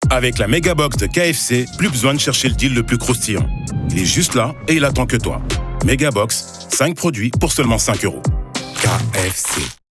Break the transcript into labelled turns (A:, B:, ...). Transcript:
A: Avec la méga box de KFC, plus besoin de chercher le deal le plus croustillant. Il est juste là et il attend que toi. Méga box, 5 produits pour seulement 5 €. KFC.